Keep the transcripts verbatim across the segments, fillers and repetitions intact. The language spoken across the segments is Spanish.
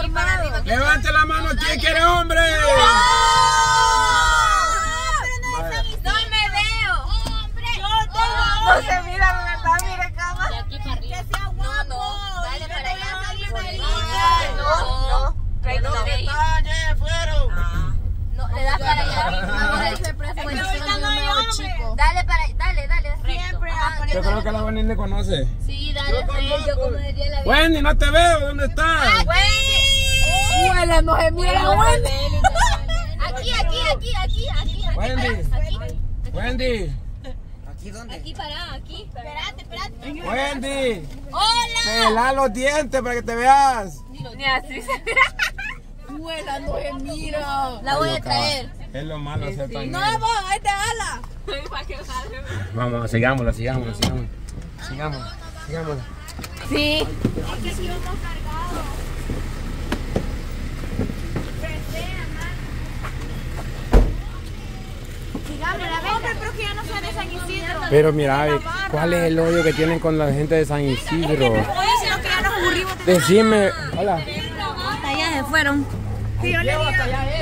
formado. Levante la mano, ¿quién quiere hombre? No me veo. Hombre. No se mira, de verdad, mire, cama. De aquí para arriba. Que sea guapo. No, no. Dale para allá. No, no. No, no. Ya fueron. No, le das para allá. Dale para allá. Dale, dale. Siempre a poner. Yo creo que la Wendy le conoce. Sí, dale. Yo como diría la Wendy, no te veo, ¿dónde estás? Huela, no se mira la Wendy. Aquí, aquí, aquí, aquí, aquí. Wendy. Aquí. Wendy. Aquí para, aquí. Espérate, espérate. Wendy. Hola. Pela los dientes para que te veas. Ni así se mira. Huela, no se mira. La voy a traer. Es lo malo de ser tan No, negro. vos, ahí te ala. Vamos, sigámosla, sigámosla, sigámosla. Sigámosla, sigámosla. Sí. Hombre, pero que ya no sea de San Isidro. Pero mira, ¿cuál es el odio que tienen con la gente de San Isidro? Oye, sino que ya nos aburrimos. Decime, hola. Allá se fueron. Sí, yo le digo.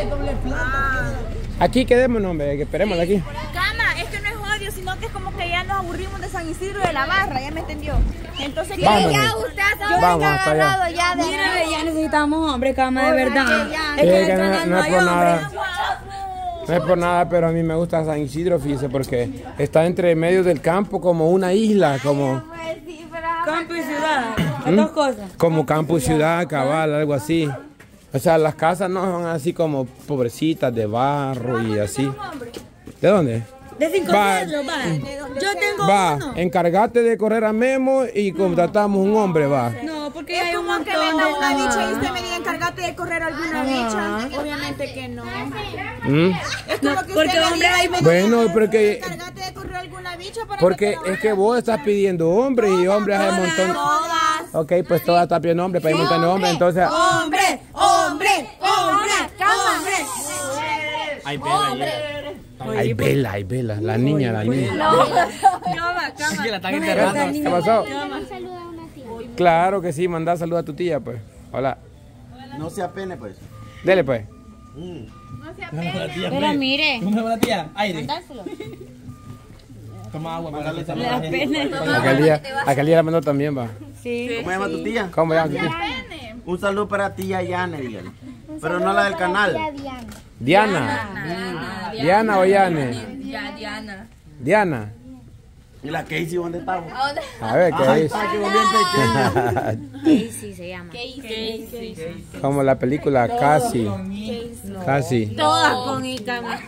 Aquí quedémonos, hombre, que esperémosla aquí. Cama, es que no es odio, sino que es como que ya nos aburrimos de San Isidro de la barra, ya me entendió. Entonces, ¿qué? Vámonos. Ya usted ha Vamos hasta allá. ya de Mira, ya necesitamos hombre, cama, de verdad. Es que no, no es por nada. No es por nada, pero a mí me gusta San Isidro, fíjese, porque está entre medio del campo como una isla, como, Campo y ciudad, ¿Mm? dos cosas. como campo y ciudad, cabal, algo así. O sea, las casas no son así como pobrecitas de barro y así. ¿De dónde? De cinco Va. metros, va. Yo tengo Va, uno. encargate de correr a Memo y contratamos un hombre, va. No, porque hay Es un como que montón venga de una bicha y Ajá. usted me diga, encárgate de correr alguna bicha. Obviamente que no. ¿Mm? Es como que porque usted me hombre diga, hay Bueno, porque, encárgate de correr alguna bicha para porque que te es que vos estás pidiendo hombres y hombres hay un montón. todas. Ok, pues todas están pidiendo hombres, pero hay un montón de hombres, entonces. Hombre, hombre, hombre, hombre. Hay vela, hay vela, hay vela, la niña, la niña. Cama, cama. ¿Qué pasó? Claro que sí, mandá saludos a tu tía, pues. Hola. No se apene, pues. Dele, pues. Pero mire, ¿Cómo se llama la tía? Aire. Dárselo. Toma agua para darle le da pena. Aquel día, aquel día la mandó también, va. Sí. ¿Cómo se llama tu tía? ¿Cómo llama tu tía? Un saludo para tía Yane, dígale. Pero no la del canal. Diana. Diana o Yane. Ya, Diana. Diana. ¿Y la Casey dónde está? A ver, ¿qué Ay, dice? está, quedó bien pequeña. Sí, se llama. ¿Qué hice? Como la película Casi. Casi. Todas con I, cama.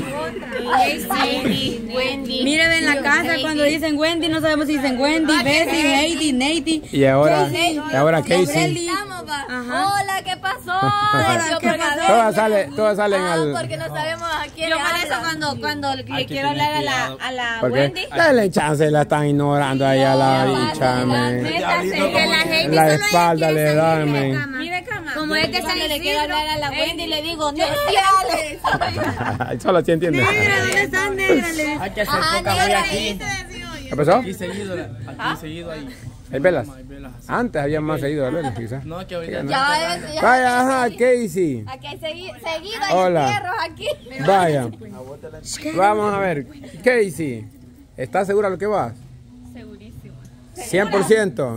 Wendy, Wendy. Mire, ven la casa cuando dicen Wendy, no sabemos si dicen Wendy, Bessie, Heidi, Nati. Y ahora, y ahora Casey. Estamos, va. Ajá. Hola, ¿qué pasó? Hola, ¿qué pasó? Todas salen, todas salen Ah, al. porque no sabemos a quién Yo le por eso habla. cuando, cuando le quiero hablar a la, a la Porque Wendy. dale chance, la están ignorando ahí a la bicha, men. Métase, que la Heidi La solo espalda ella le quiere da, salir de men. cama. Mire, cama. Como es de San Cuando le quiero Isidro. hablar a la Wendy, le digo, no Solo así entiende. Negra, ¿dónde estás, negra? Le dice. Hay que hacer Ajá, poca negra, voy aquí. ¿Qué pasó? Aquí seguido, aquí seguido ahí. ¿Hay velas? Hay velas así. Antes había más seguido de velas, quizás. No, que ahorita no. Ya va, ya- Vaya, ajá, Casey. Aquí hay segui- seguido, hay Hola. perros aquí. Vaya. Vamos a ver. Casey, ¿estás segura de lo que vas? Segurísimo. cien por ciento.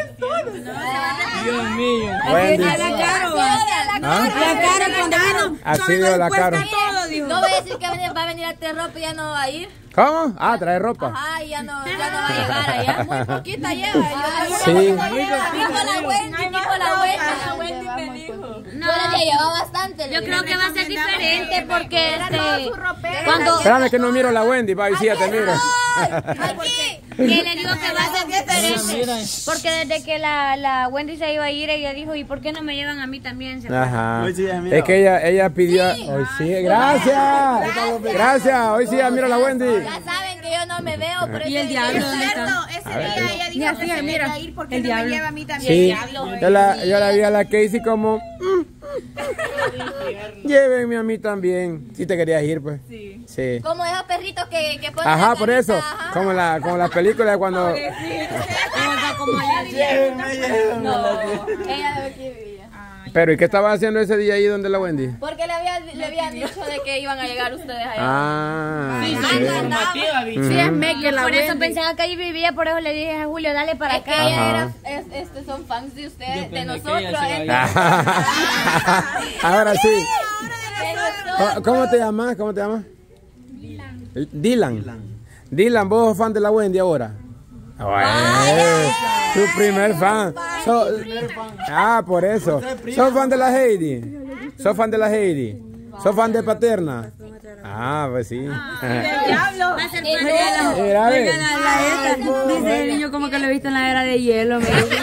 Dios mío. Wendy. La cara, va. ¿Ah? La cara cuando vino. Así dio la cara. Todo, dijo. No voy a decir que va a venir a traer ropa y ya no va a ir. ¿Cómo? Ah, trae ropa. Ajá, y ya no, ya no va a llegar allá. Muy poquita lleva. Yo, Sí. Dijo la Wendy, dijo la Wendy. La Wendy me dijo. No, yo le llevaba bastante. Yo creo que va a ser diferente porque este, Cuando... cuando Espérame que no miro la Wendy, va, y sí, ya te miro. Aquí. que le digo que va a ser diferente porque desde que la, la Wendy se iba a ir ella dijo y por qué no me llevan a mí también. Se fue. Ajá. Hoy sí ya miro. Es que ella, ella pidió. Hoy sí, gracias. Gracias. Hoy sí ya miro la Wendy. Ya saben que yo no me veo, pero Y el diablo, ¿dónde está? Ese A ver, día ella dijo mira, que mira, se mira, quería ir porque el no me diablo. lleva a mí también. Sí. Yo la, yo la vi a la Casey como. mm, llévenme a mí también. Si te querías ir, pues. Sí. Sí. como esos perritos que, que ponen Ajá, la por eso. carita, ajá. Como la, como las películas cuando. No, ella de aquí vivía. Pero ¿y qué estaba haciendo ese día ahí donde la Wendy? Porque le, había, le habían dicho de que iban a llegar ustedes allá. Ah, Sí, sí. soy informativa, bicho. Sí, es me que la Por eso pensaba que ahí vivía, por eso le dije a Julio, dale para Es que acá. ella Ajá. era, es, este, son fans de Yo ustedes, de pensé que nosotros. ella se iba a ir. entonces- Ahora sí. de nosotros. ¿Cómo- ¿Cómo te llamas? ¿Cómo te llamas? Dylan. Dylan. Dylan, ¿vos sos fan de la Wendy ahora? Bueno, tu primer fan. So- ah, por eso. ¿Sos fan de la Heidi? ¿Sos fan de la Heidi? ¿Sos fan de Paterna? Ah, pues sí. Diablo. Mira, a ver. Dice el niño como que lo he visto en la era de hielo. Me dice.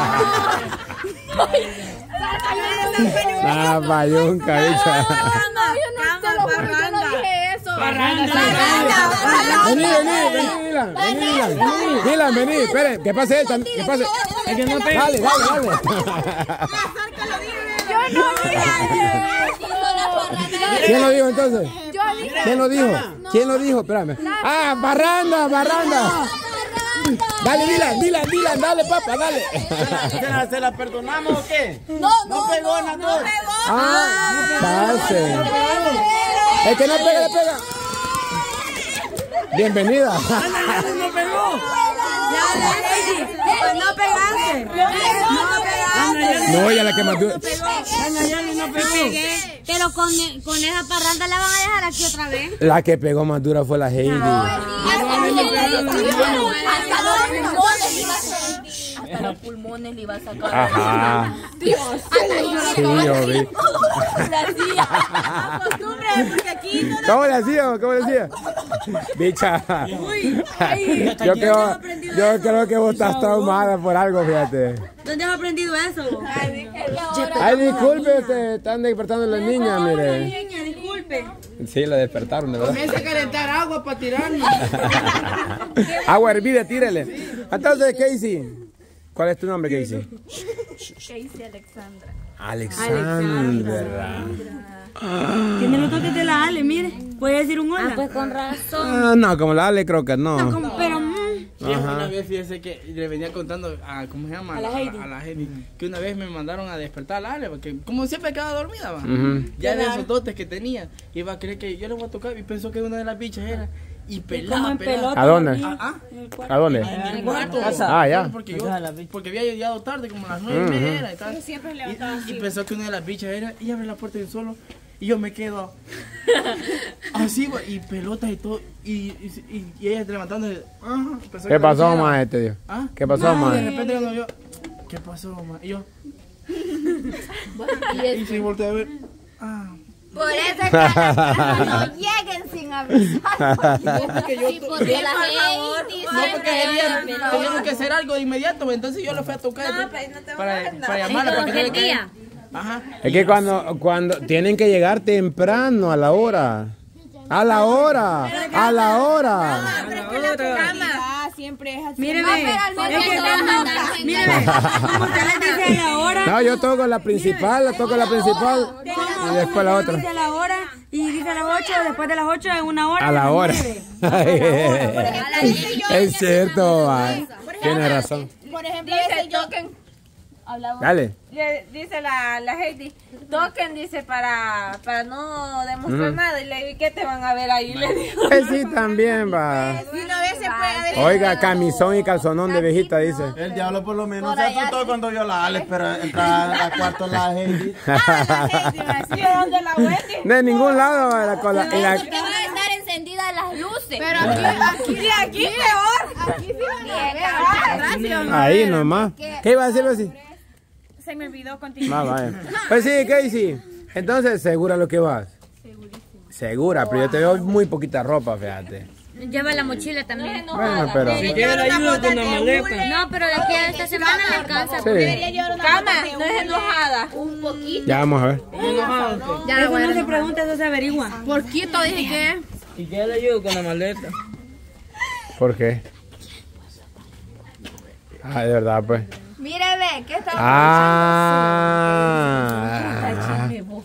Ah, payunca, bicha. No, yo no, te lo juro, yo no dije eso. Vení, vení, vení, Dylan. Vení, Dylan. Dylan, vení, espere, que pase él también. Que pase. Es que no pega. Dale, dale, dale. Yo no dije eso. ¿Quién lo dijo entonces? ¿Quién lo dijo? ¿Quién lo dijo? Espérame. Ah, Barranda, Barranda. Dale, Dylan, Dylan, Dylan, dale, papá, dale. ¿Se la, ¿Se la perdonamos o qué? No, no, pegó, no, no no pegó. pegó. Ah, pase. El que no pega, le pega. Bienvenida. No pegó. No pegaste. No pegaste. No, ella la que más dura. No pegó. Pero con, con esa parranda la van a dejar aquí otra vez. La que pegó más dura fue la Heidi. Hasta los pulmones le iba a sacar. Ajá. Dios. Sí, yo vi. ¿Cómo le hacía? ¿Cómo le hacía? Bicha. Yo creo, yo creo que vos estás traumada por algo, fíjate. ¿Dónde has aprendido eso? Ay, disculpe, te están despertando las niñas, mire. Niña, disculpe. Sí, la despertaron, de verdad. Comienza a calentar agua para tirarnos. Agua hervida, tírele. Entonces, Casey. ¿Cuál es tu nombre, Casey? Casey Alexandra. Alexandra. Tiene los toques de la Ale, mire. Puede decir un hola. Ah, pues con razón. Ah, no, como la Ale creo que no. Como- pero, mm, Sí, una vez fíjese que le venía contando a, ¿cómo se llama? A la Heidi. A, la Heidi, que una vez me mandaron a despertar a la Ale, porque como siempre quedaba dormida, va. Ujú. Ya de esos dotes que tenía, iba a creer que yo le voy a tocar y pensó que una de las bichas era. Y pelaba, como en pelaba. pelota. ¿A dónde? Ah, ah, ¿A dónde? en el cuarto. Ah, ya. Porque, yo, porque había llegado tarde, como a las nueve y media era y tal. Y, y pensó que una de las bichas era, y abre la puerta de un solo. Y yo me quedo así, güey, y pelotas y todo. Y, y, y, y ella levantándose. Ah, pensó que ¿Qué la pasó, bicha era- más este tío? ¿Ah? ¿Qué pasó, No, ma? De repente cuando yo, ¿qué pasó, ma? Y yo, y si volteé a ver, ah. Por eso es que no lleguen sin avisar. No, porque yo, Sí, porque la Heidi no, porque ella teníamos que hacer algo de inmediato, entonces yo le fui a tocar para, para llamarla, para que no le caiga. Ajá. Es que cuando, cuando tienen que llegar temprano, a la hora. A la hora. A la hora. Siempre es así. mire, No, ve. pero al menos Es que no como- vas a andar mire, ve, como usted le dice la hora. No, yo toco la principal, la toco la principal. Y después la otra. Dice la hora y dice las ocho, después de las ocho es una hora. A la hora. nueve. Es cierto, va. Tiene razón. Por ejemplo, Dice, ese yo toquen. Hablamos. Dale. le dice la, la Heidi, toquen, dice, para, para no demostrar nada. Y le digo, ¿qué te van a ver ahí? Le digo. Eh, sí, también va. Y una vez se puede, a veces- Oiga, camisón y calzonón de viejita, dice. El diablo por lo menos se asustó cuando vio la Ale, pero entra al cuarto la Heidi. Ah, la Heidi, me decía, ¿dónde la Wendy? De ningún lado, va, la cola. Y la- Porque van a estar encendidas las luces. Pero aquí, aquí, aquí peor. Aquí sí van a ver. ahí nomás. ¿Qué iba a decirlo así? Se me olvidó continuar. Ah, vaya. Pues sí, Casey. Entonces, ¿segura lo que vas? Segura, pero yo te veo muy poquita ropa, fíjate. Lleva la mochila también. Bueno, pero... Si quiere la ayuda con la maleta. No, pero de aquí a esta semana le alcanza. Sí, Cama, no es enojada. Un poquito. ya vamos a ver. Ya, eso no se pregunta, eso se averigua. Porquito dije que. Si quiere la ayuda con la maleta. ¿Por qué? Ah, de verdad, pues. Mire, ve, ¿qué está Ah.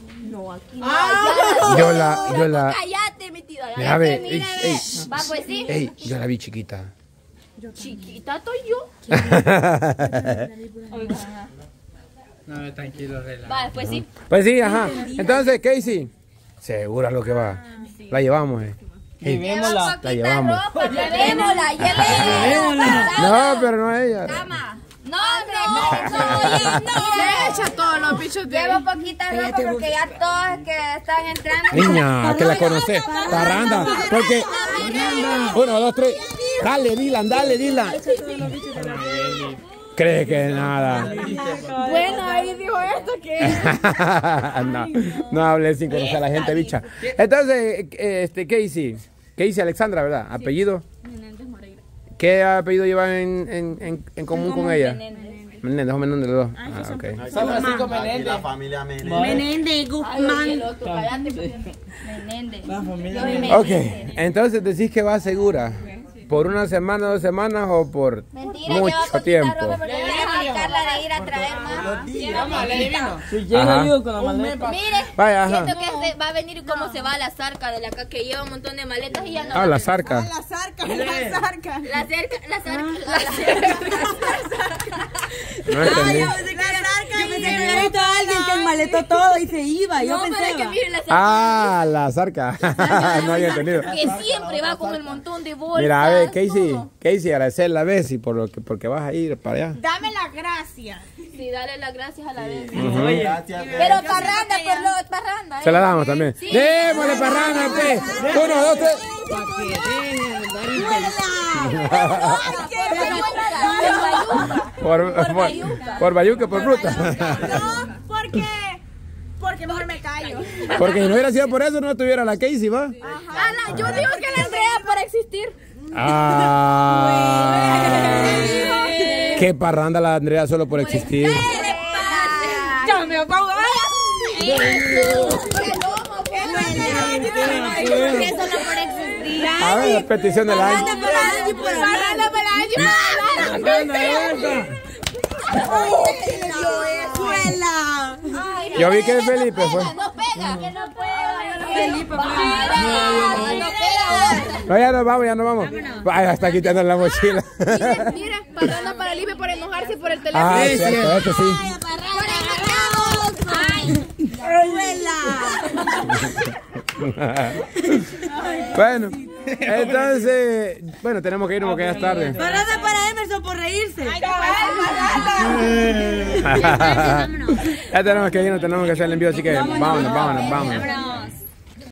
Yo la, yo la... Cállate, metida. Ya ve, Mire, ey, ve. ey. Va, pues sí. Ey, yo la vi chiquita. Chiquita estoy yo. No, tranquilo, relaja. Va, después sí. Pues sí, ajá. Entonces, Casey, segura lo que va. La llevamos, eh. Llevémosla. La llevamos. Llevémosla, llevémosla. No, pero no a ella. Cama. No, no, no, no. Le echa todos los bichos de Llevo poquita ropa porque ya todos que están entrando. Niña, que la conoces. Parranda. Porque. Uno, dos, tres. Dale, Dylan, dale, Dylan. Cree que nada. Bueno, ahí dijo esto que... no, no hables sin conocer a la gente, bicha. Entonces, este, Casey. Casey Alexandra, ¿verdad? ¿Apellido? ¿Qué apellido llevan en, en, en, en común con ella? Menéndez o Menéndez los dos. Ah, ok. San Francisco Aquí Menéndez. la familia Menéndez. Menéndez, Guzmán. La familia Ok, entonces decís que va segura. ¿Por una semana, dos semanas o por Mentira, lleva mucho poquita tiempo? ropa porque voy a marcarla de ir a traer más. Vamos, le adivino. Si Ajá. llega yo con la maleta. Mire, Vaya, ajá. siento que se va a venir como se va a la zarca de la acá que lleva un montón de maletas y ya no. Ah, la zarca. La zarca, la zarca. La cerca, la zarca, la cerca. No entendí. Yo pensé que había visto a alguien que maletó todo y se iba. Yo No, pero pensé. es que va. miren la zarca. Ah, la zarca. No había entendido. Que siempre va con el montón de bolsas. Mira, a ver, Casey, todo. Casey, agradecerle a Bessie por lo que, porque vas a ir para allá. Dame las gracias. Sí, dale las gracias a la vez. Oye, gracias. Pero parranda, por lo parranda. ¿eh? Se la damos también. Sí. Démosle parranda, pues. Uno, dos, tres. Por, por, por bayuca, por fruta. No, porque... Porque mejor me callo. Porque si no hubiera sido por eso, no tuviera la Casey, ¿va? Ala, yo digo que la Andrea por existir. Ah, qué parranda la Andrea solo por existir. Ya me apago. Que solo por existir. A ver, la petición del año. Parranda para ¡Escuela! Yo vi que Felipe fue. No pega. Que no puedo. Felipe, No pega. No, ya nos vamos, ya nos vamos. Vaya, está quitando la mochila. Mira, parranda para Libre por enojarse por el teléfono. Ah, cierto, esto sí. Bueno, entonces, bueno, tenemos que ir porque ya es tarde. Parada para Emerson por reírse. Ya tenemos que ir, no tenemos que hacer el envío, así que vámonos, vámonos, vámonos.